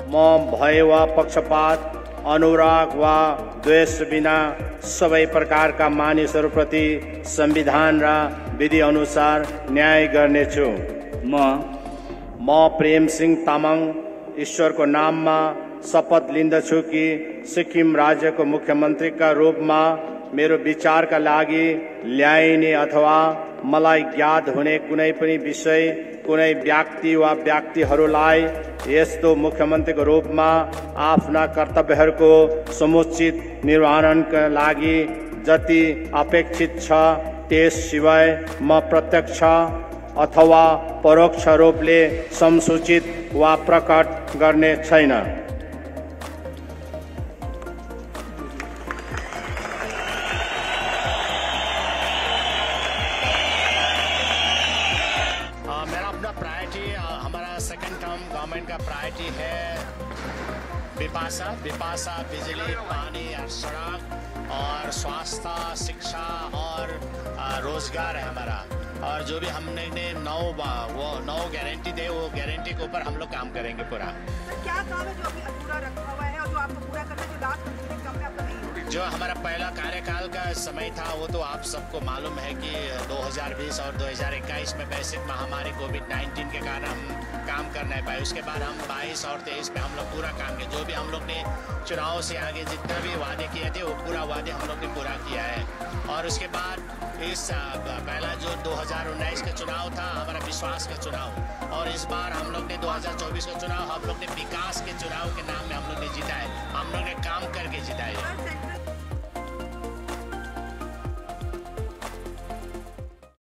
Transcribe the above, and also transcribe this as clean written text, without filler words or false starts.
म भय वा पक्षपात, अनुराग वा द्वेष बिना सबै प्रकारका मानिसहरूप्रति संविधान र विधि अनुसार न्याय गर्नेछु। म प्रेम सिंह तामाङ ईश्वरको नाममा शपथ लिन्दछु कि सिक्किम राज्यको मुख्यमन्त्रीका रूपमा मेरो विचारका लागि ल्याइने अथवा मलाई ज्ञात हुने कुनै पनि विषय, कुनै व्यक्ति वा व्यक्तिहरूलाई यस्तो मुख्यमन्त्रीको रूपमा आफ्ना कर्तव्यहरूको समुचित निर्वहनका लागि जति अपेक्षित छ त्यस सिवाय म प्रत्यक्ष अथवा परोक्ष रूपले संसूचित वा प्रकट गर्ने छैन। हमारा सेकंड टर्म गवर्नमेंट का प्रायोरिटी है विपासा, बिजली, पानी और सड़क और स्वास्थ्य, शिक्षा और रोजगार है हमारा। और जो भी हमने 9 गारंटी दे, वो गारंटी के ऊपर हम लोग काम करेंगे पूरा। क्या काम है जो अभी अधूरा रखा हुआ है और जो आपको पूरा करना है, जो लास्ट काम में आपका नहीं हुआ? जो हमारा पहला कार्यकाल का समय था वो तो आप सबको मालूम है कि 2020 और 2021 में वैश्विक महामारी कोविड-19 के कारण हम काम कर नहीं पाए। उसके बाद हम 22 और 23 में हम लोग पूरा काम किया। जो भी हम लोग ने चुनाव से आगे जितना भी वादे किए थे वो पूरा वादे हम लोग ने पूरा किया है। और उसके बाद इस पहला जो 2019 का चुनाव था हमारा विश्वास का चुनाव, और इस बार हम लोग ने 2024 का चुनाव हम लोग ने विकास के चुनाव के नाम में हम लोग ने जीता है। हम लोग ने काम करके जीता है।